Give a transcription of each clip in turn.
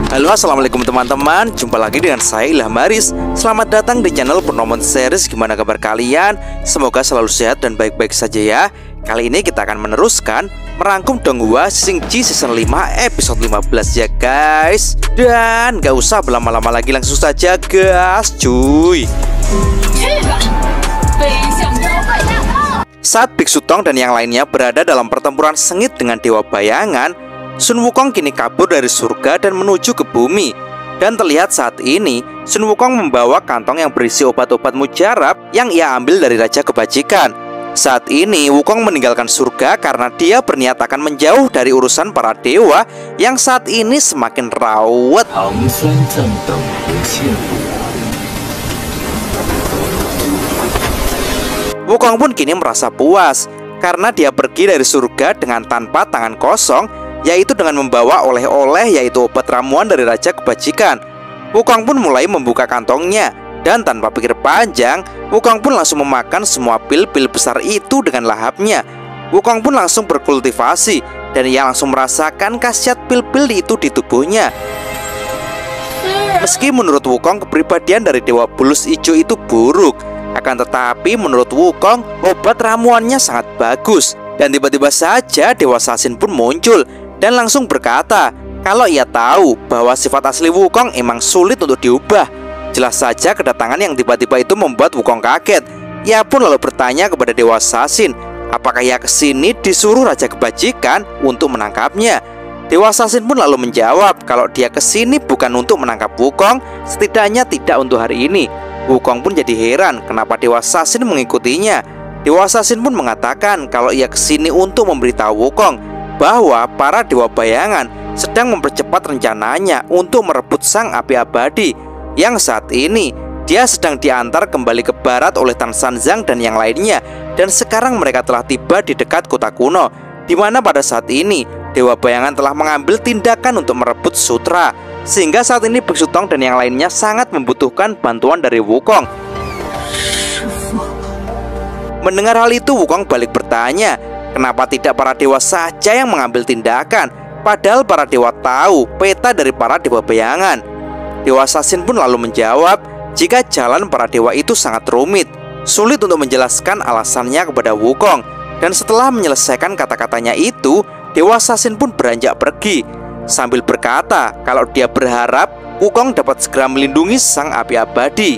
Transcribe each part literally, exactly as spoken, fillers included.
Halo, assalamualaikum teman-teman. Jumpa lagi dengan saya Ilham Haris. Selamat datang di channel Purnomo Series. Gimana kabar kalian? Semoga selalu sehat dan baik-baik saja ya. Kali ini kita akan meneruskan merangkum Donghua Shingji season lima episode lima belas ya guys. Dan gak usah berlama-lama lagi, langsung saja gas cuy. Saat Biksu Tong dan yang lainnya berada dalam pertempuran sengit dengan Dewa Bayangan, Sun Wukong kini kabur dari surga dan menuju ke bumi. Dan terlihat saat ini Sun Wukong membawa kantong yang berisi obat-obat mujarab yang ia ambil dari Raja Kebajikan. Saat ini Wukong meninggalkan surga karena dia berniat akan menjauh dari urusan para dewa yang saat ini semakin rawat. Wukong pun kini merasa puas karena dia pergi dari surga dengan tanpa tangan kosong, yaitu dengan membawa oleh-oleh yaitu obat ramuan dari Raja Kebajikan. Wukong pun mulai membuka kantongnya, dan tanpa pikir panjang Wukong pun langsung memakan semua pil-pil besar itu dengan lahapnya. Wukong pun langsung berkultivasi, dan ia langsung merasakan khasiat pil-pil itu di tubuhnya. Meski menurut Wukong kepribadian dari Dewa Bulus Ijo itu buruk, akan tetapi menurut Wukong obat ramuannya sangat bagus. Dan tiba-tiba saja Dewa Sasin pun muncul dan langsung berkata kalau ia tahu bahwa sifat asli Wukong emang sulit untuk diubah. Jelas saja kedatangan yang tiba-tiba itu membuat Wukong kaget. Ia pun lalu bertanya kepada Dewa Sasin apakah ia kesini disuruh Raja Kebajikan untuk menangkapnya. Dewa Sasin pun lalu menjawab kalau dia kesini bukan untuk menangkap Wukong, setidaknya tidak untuk hari ini. Wukong pun jadi heran kenapa Dewa Sasin mengikutinya. Dewa Sasin pun mengatakan kalau ia kesini untuk memberitahu Wukong bahwa para Dewa Bayangan sedang mempercepat rencananya untuk merebut Sang Api Abadi, yang saat ini dia sedang diantar kembali ke barat oleh Tan Sanzang dan yang lainnya. Dan sekarang mereka telah tiba di dekat kota kuno, di mana pada saat ini Dewa Bayangan telah mengambil tindakan untuk merebut sutra, sehingga saat ini Biksu Tong dan yang lainnya sangat membutuhkan bantuan dari Wukong. Mendengar hal itu Wukong balik bertanya, kenapa tidak para dewa saja yang mengambil tindakan, padahal para dewa tahu peta dari para Dewa Bayangan. Dewa Sasin pun lalu menjawab jika jalan para dewa itu sangat rumit, sulit untuk menjelaskan alasannya kepada Wukong. Dan setelah menyelesaikan kata-katanya itu, Dewa Sasin pun beranjak pergi sambil berkata kalau dia berharap Wukong dapat segera melindungi Sang Api Abadi.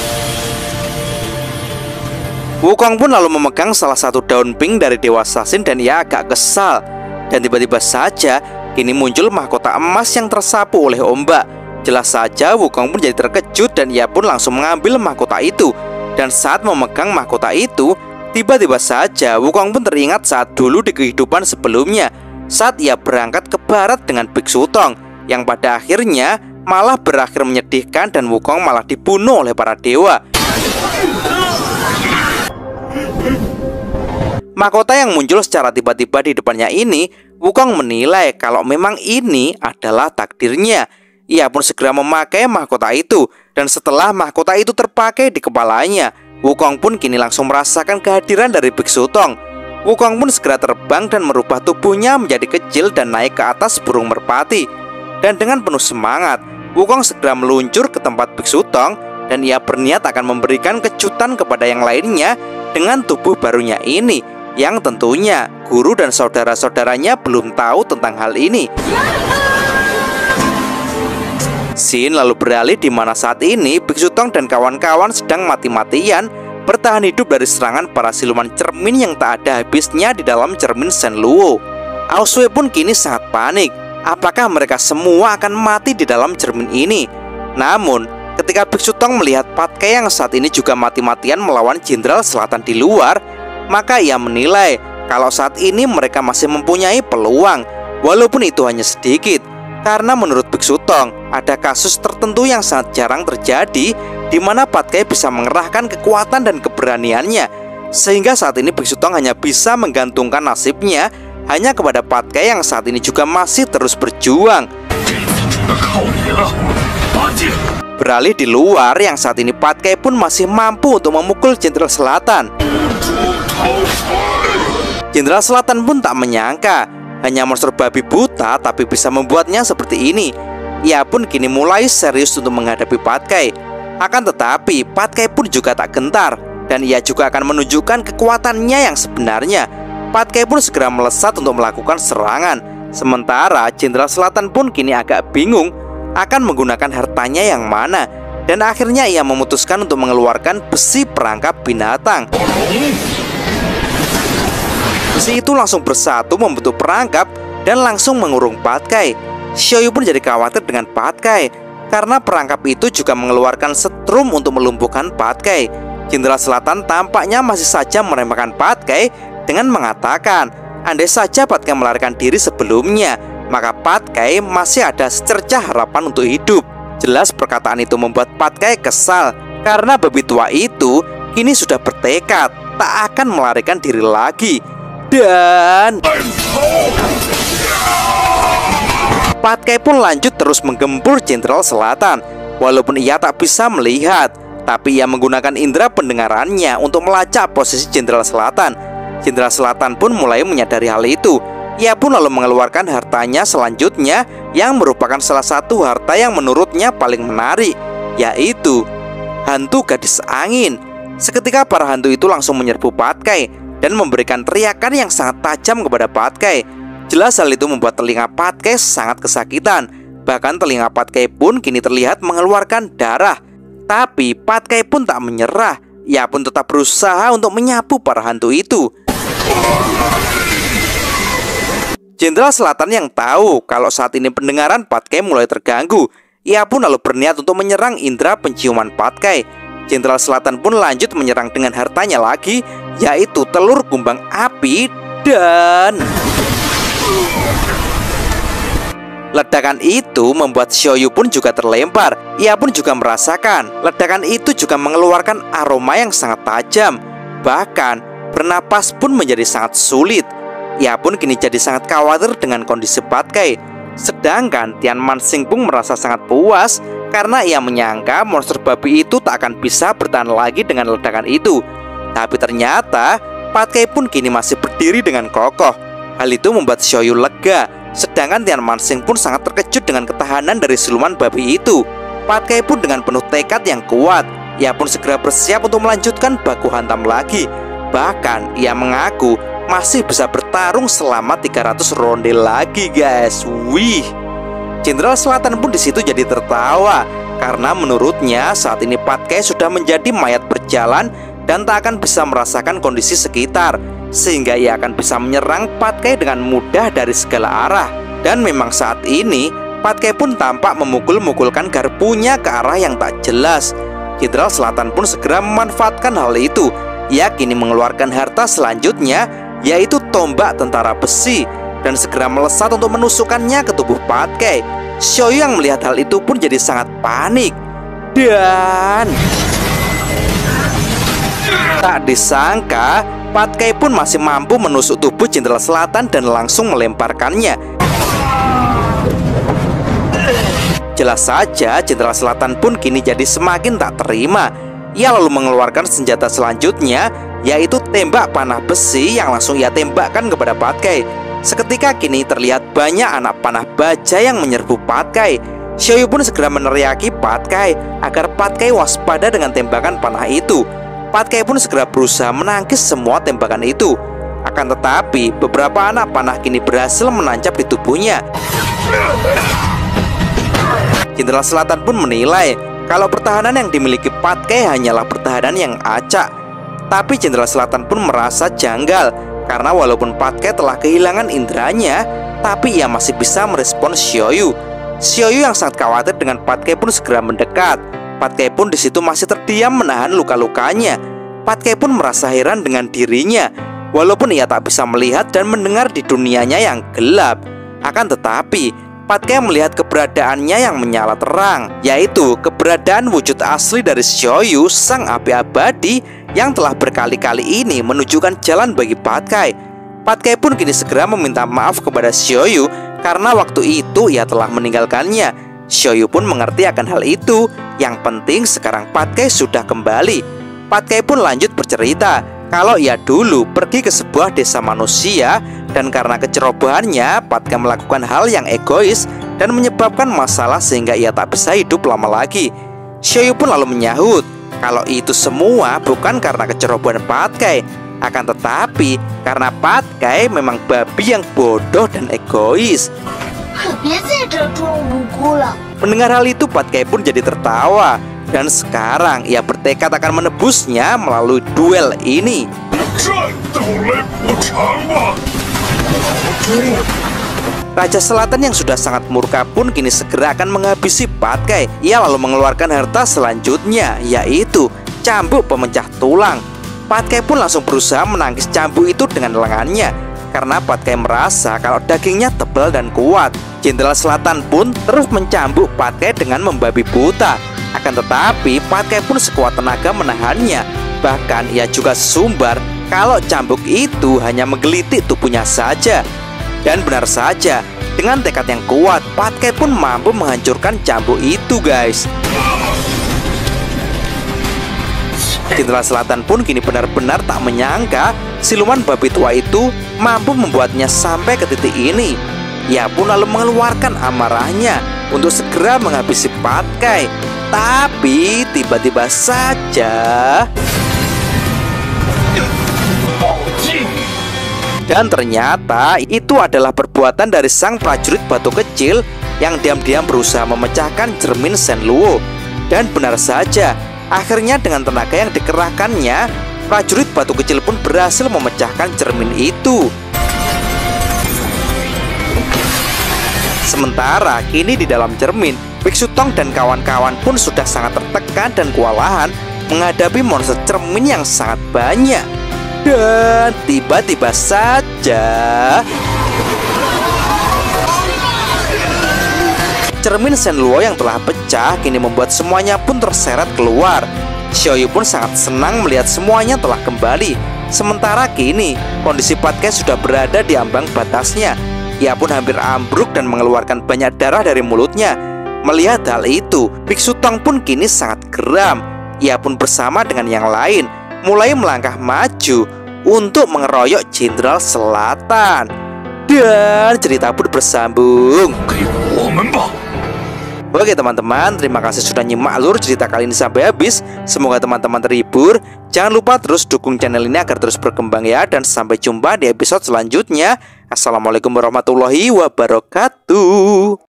Wukong pun lalu memegang salah satu daun pink dari Dewa Sasin dan ia agak kesal. Dan tiba-tiba saja kini muncul mahkota emas yang tersapu oleh ombak. Jelas saja Wukong pun jadi terkejut dan ia pun langsung mengambil mahkota itu. Dan saat memegang mahkota itu, tiba-tiba saja Wukong pun teringat saat dulu di kehidupan sebelumnya, saat ia berangkat ke barat dengan Biksu Tong, yang pada akhirnya malah berakhir menyedihkan dan Wukong malah dibunuh oleh para dewa. Mahkota yang muncul secara tiba-tiba di depannya ini, Wukong menilai kalau memang ini adalah takdirnya. Ia pun segera memakai mahkota itu, dan setelah mahkota itu terpakai di kepalanya, Wukong pun kini langsung merasakan kehadiran dari Biksu Tong. Wukong pun segera terbang dan merubah tubuhnya menjadi kecil dan naik ke atas burung merpati. Dan dengan penuh semangat, Wukong segera meluncur ke tempat Biksu Tong, dan ia berniat akan memberikan kejutan kepada yang lainnya dengan tubuh barunya ini, yang tentunya guru dan saudara-saudaranya belum tahu tentang hal ini. Scene lalu beralih di mana saat ini Biksu Tong dan kawan-kawan sedang mati-matian bertahan hidup dari serangan para siluman cermin yang tak ada habisnya di dalam cermin Shen Luo. Aosue pun kini sangat panik. Apakah mereka semua akan mati di dalam cermin ini? Namun ketika Biksu Tong melihat Patkai yang saat ini juga mati-matian melawan Jenderal Selatan di luar, maka ia menilai kalau saat ini mereka masih mempunyai peluang, walaupun itu hanya sedikit. Karena menurut Biksu Tong ada kasus tertentu yang sangat jarang terjadi, di mana Patkai bisa mengerahkan kekuatan dan keberaniannya, sehingga saat ini Biksu Tong hanya bisa menggantungkan nasibnya hanya kepada Patkai yang saat ini juga masih terus berjuang. Beralih di luar, yang saat ini Patkai pun masih mampu untuk memukul Jenderal Selatan. Jenderal Selatan pun tak menyangka hanya monster babi buta tapi bisa membuatnya seperti ini. ia pun kini mulai serius untuk menghadapi Patkai. Akan tetapi Patkai pun juga tak gentar, dan ia juga akan menunjukkan kekuatannya yang sebenarnya. Patkai pun segera melesat untuk melakukan serangan. Sementara Jenderal Selatan pun kini agak bingung akan menggunakan hartanya yang mana, dan akhirnya ia memutuskan untuk mengeluarkan besi perangkap binatang. Besi itu langsung bersatu membentuk perangkap dan langsung mengurung Patkai. Xiaoyu pun jadi khawatir dengan Patkai karena perangkap itu juga mengeluarkan setrum untuk melumpuhkan Patkai. Jenderal Selatan tampaknya masih saja meremehkan Patkai dengan mengatakan, andai saja Patkai melarikan diri sebelumnya, maka Patkai masih ada secercah harapan untuk hidup. Jelas perkataan itu membuat Patkai kesal karena babi tua itu kini sudah bertekad tak akan melarikan diri lagi. Dan Patkai pun lanjut terus menggempur Jenderal Selatan. Walaupun ia tak bisa melihat, tapi ia menggunakan indera pendengarannya untuk melacak posisi Jenderal Selatan. Jenderal Selatan pun mulai menyadari hal itu. Ia pun lalu mengeluarkan hartanya selanjutnya, yang merupakan salah satu harta yang menurutnya paling menarik, yaitu hantu gadis angin. Seketika para hantu itu langsung menyerbu Patkai dan memberikan teriakan yang sangat tajam kepada Patkai. Jelas hal itu membuat telinga Patkai sangat kesakitan. Bahkan telinga Patkai pun kini terlihat mengeluarkan darah. Tapi Patkai pun tak menyerah. Ia pun tetap berusaha untuk menyapu para hantu itu. Jenderal Selatan yang tahu kalau saat ini pendengaran Patkai mulai terganggu, ia pun lalu berniat untuk menyerang indera penciuman Patkai. Jenderal Selatan pun lanjut menyerang dengan hartanya lagi, yaitu telur kumbang api. Dan ledakan itu membuat Xiaoyu pun juga terlempar. Ia pun juga merasakan ledakan itu juga mengeluarkan aroma yang sangat tajam. Bahkan bernapas pun menjadi sangat sulit. Ia pun kini jadi sangat khawatir dengan kondisi Patkai. Sedangkan Tian Manxing pun merasa sangat puas karena ia menyangka monster babi itu tak akan bisa bertahan lagi dengan ledakan itu. Tapi ternyata Patkai pun kini masih berdiri dengan kokoh. Hal itu membuat Xiaoyu lega. Sedangkan Tian Manxing pun sangat terkejut dengan ketahanan dari siluman babi itu. Patkai pun dengan penuh tekad yang kuat, ia pun segera bersiap untuk melanjutkan baku hantam lagi. Bahkan ia mengaku masih bisa bertarung selama tiga ratus ronde lagi, guys. Wih. Jenderal Selatan pun di situ jadi tertawa karena menurutnya saat ini Patkai sudah menjadi mayat berjalan dan tak akan bisa merasakan kondisi sekitar, sehingga ia akan bisa menyerang Patkai dengan mudah dari segala arah. Dan memang saat ini Patkai pun tampak memukul-mukulkan garpunya ke arah yang tak jelas. Jenderal Selatan pun segera memanfaatkan hal itu. Ia kini mengeluarkan harta selanjutnya, yaitu tombak tentara besi, dan segera melesat untuk menusukkannya ke tubuh Patkai. Xiaoyu yang melihat hal itu pun jadi sangat panik. Dan tak disangka Patkai pun masih mampu menusuk tubuh Jenderal Selatan dan langsung melemparkannya. Jelas saja Jenderal Selatan pun kini jadi semakin tak terima. Ia lalu mengeluarkan senjata selanjutnya, yaitu tembak panah besi yang langsung ia tembakkan kepada Patkai. Seketika kini terlihat banyak anak panah baja yang menyerbu Patkai. Xiaoyu pun segera meneriaki Patkai agar Patkai waspada dengan tembakan panah itu. Patkai pun segera berusaha menangkis semua tembakan itu. Akan tetapi beberapa anak panah kini berhasil menancap di tubuhnya. Jenderal Selatan pun menilai kalau pertahanan yang dimiliki Patkai hanyalah pertahanan yang acak. Tapi Jenderal Selatan pun merasa janggal karena walaupun Patkai telah kehilangan inderanya, tapi ia masih bisa merespons Xiaoyu. Xiaoyu yang sangat khawatir dengan Patkai pun segera mendekat. Patkai pun di situ masih terdiam menahan luka-lukanya. Patkai pun merasa heran dengan dirinya. Walaupun ia tak bisa melihat dan mendengar di dunianya yang gelap, akan tetapi Patkai melihat keberadaannya yang menyala terang, yaitu keberadaan wujud asli dari Xiaoyu, sang api abadi yang telah berkali-kali ini menunjukkan jalan bagi Patkai. Patkai pun kini segera meminta maaf kepada Xiaoyu karena waktu itu ia telah meninggalkannya. Xiaoyu pun mengerti akan hal itu. Yang penting sekarang Patkai sudah kembali. Patkai pun lanjut bercerita kalau ia dulu pergi ke sebuah desa manusia, dan karena kecerobohannya Patkai melakukan hal yang egois dan menyebabkan masalah sehingga ia tak bisa hidup lama lagi. Xiaoyu pun lalu menyahut kalau itu semua bukan karena kecerobohan Patkai, akan tetapi karena Patkai memang babi yang bodoh dan egois. Mendengar hal itu, Patkai pun jadi tertawa, dan sekarang ia bertekad akan menebusnya melalui duel ini. Raja Selatan yang sudah sangat murka pun kini segera akan menghabisi Patkai. Ia lalu mengeluarkan harta selanjutnya, yaitu cambuk pemecah tulang. Patkai pun langsung berusaha menangkis cambuk itu dengan lengannya, karena Patkai merasa kalau dagingnya tebal dan kuat. Jenderal Selatan pun terus mencambuk Patkai dengan membabi buta. Akan tetapi Patkai pun sekuat tenaga menahannya. Bahkan ia juga sumbar kalau cambuk itu hanya menggelitik tubuhnya saja. Dan benar saja, dengan tekad yang kuat, Patkai pun mampu menghancurkan cambuk itu, guys. Jenderal Selatan pun kini benar-benar tak menyangka siluman babi tua itu mampu membuatnya sampai ke titik ini. Ia pun lalu mengeluarkan amarahnya untuk segera menghabisi Patkai. Tapi tiba-tiba saja, dan ternyata itu adalah perbuatan dari sang prajurit batu kecil yang diam-diam berusaha memecahkan cermin Shen Luo. Dan benar saja, akhirnya dengan tenaga yang dikerahkannya, prajurit batu kecil pun berhasil memecahkan cermin itu. Sementara kini di dalam cermin, Biksu Tong dan kawan-kawan pun sudah sangat tertekan dan kewalahan menghadapi monster cermin yang sangat banyak. Dan tiba-tiba saja cermin Shen Luo yang telah pecah kini membuat semuanya pun terseret keluar. Xiaoyu pun sangat senang melihat semuanya telah kembali. Sementara kini kondisi Patkai sudah berada di ambang batasnya. Ia pun hampir ambruk dan mengeluarkan banyak darah dari mulutnya. Melihat hal itu, Biksu Tong pun kini sangat geram. Ia pun bersama dengan yang lain mulai melangkah maju untuk mengeroyok Jenderal Selatan. Dan cerita pun bersambung. Oke teman-teman, terima kasih sudah nyimak alur cerita kali ini sampai habis. Semoga teman-teman terhibur. Jangan lupa terus dukung channel ini agar terus berkembang ya. Dan sampai jumpa di episode selanjutnya. Assalamualaikum warahmatullahi wabarakatuh.